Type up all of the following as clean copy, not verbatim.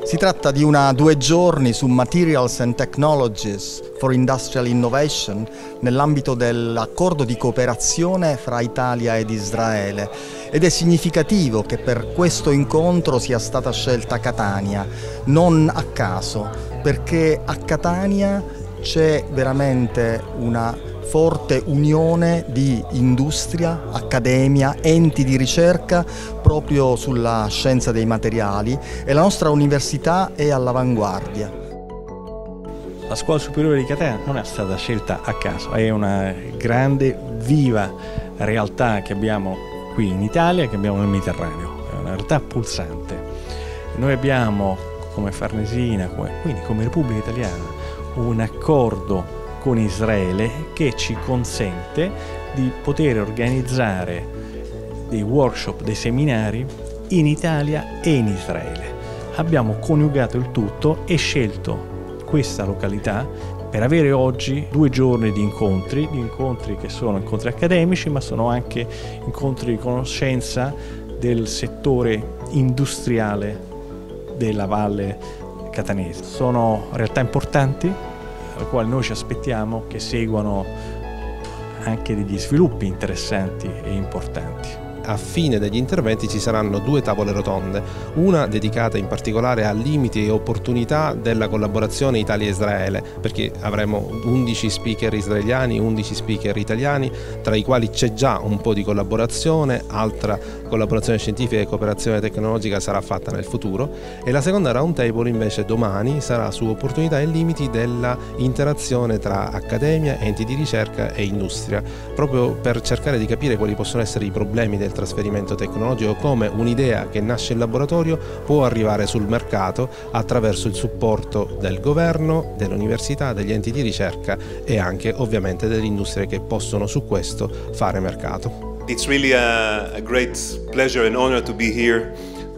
Si tratta di una 2 giorni su Materials and Technologies for Industrial Innovation nell'ambito dell'accordo di cooperazione fra Italia ed Israele ed è significativo che per questo incontro sia stata scelta Catania, non a caso, perché a Catania c'è veramente una forte unione di industria, accademia, enti di ricerca proprio sulla scienza dei materiali e la nostra università è all'avanguardia. La Scuola Superiore di Catania non è stata scelta a caso, è una grande, viva realtà che abbiamo qui in Italia, che abbiamo nel Mediterraneo, è una realtà pulsante. Noi abbiamo come Farnesina, quindi come Repubblica Italiana, un accordo con Israele che ci consente di poter organizzare dei workshop, dei seminari in Italia e in Israele. Abbiamo coniugato il tutto e scelto questa località per avere oggi 2 giorni di incontri che sono incontri accademici, ma sono anche incontri di conoscenza del settore industriale della Valle Catanese. Sono realtà importanti al quale noi ci aspettiamo che seguano anche degli sviluppi interessanti e importanti. A fine degli interventi ci saranno 2 tavole rotonde, una dedicata in particolare a limiti e opportunità della collaborazione Italia-Israele, perché avremo 11 speaker israeliani, 11 speaker italiani, tra i quali c'è già un po' di collaborazione, altra collaborazione scientifica e cooperazione tecnologica sarà fatta nel futuro, e la seconda round table invece domani sarà su opportunità e limiti della interazione tra accademia, enti di ricerca e industria, proprio per cercare di capire quali possono essere i problemi del trasferimento tecnologico, come un'idea che nasce in laboratorio può arrivare sul mercato attraverso il supporto del governo, delle università, degli enti di ricerca e anche ovviamente delle industrie che possono su questo fare mercato. It's really a great pleasure and honor to be here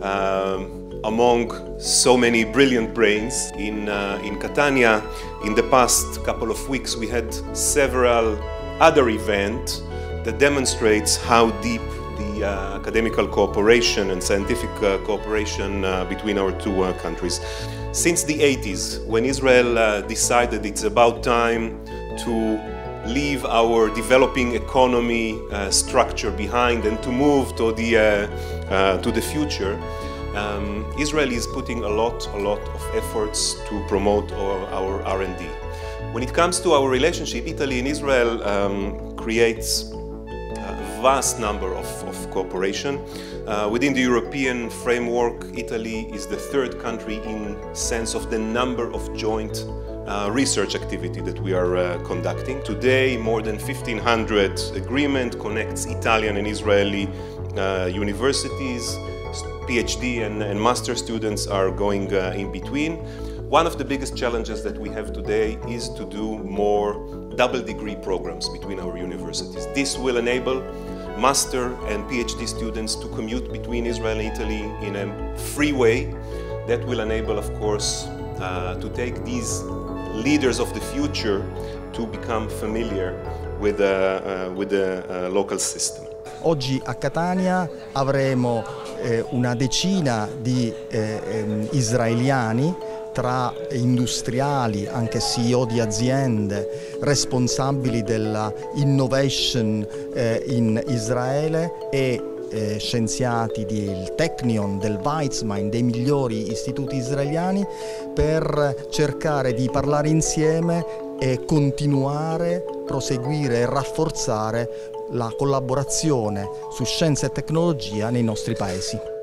among so many brilliant brains in Catania. In the past couple of weeks we had several other events that demonstrates how deep the academical cooperation and scientific cooperation between our 2 countries. Since the 80s, when Israel decided it's about time to leave our developing economy structure behind and to move to the future, Israel is putting a lot of efforts to promote our R&D. When it comes to our relationship, Italy and Israel creates vast number of cooperation. Within the European framework, Italy is the 3rd country in sense of the number of joint research activity that we are conducting. Today, more than 1,500 agreement connects Italian and Israeli universities. PhD and master students are going in between. One of the biggest challenges that we have today is to do more double degree programs between our universities. This will enable master and PhD students to commute between Israel and Italy in a free way. That will enable, of course, to take these leaders of the future to become familiar with the local system. Oggi a Catania avremo una decina di israeliani, tra industriali, anche CEO di aziende, responsabili della innovation in Israele e scienziati del Technion, del Weizmann, dei migliori istituti israeliani, per cercare di parlare insieme e continuare, proseguire e rafforzare la collaborazione su scienza e tecnologia nei nostri paesi.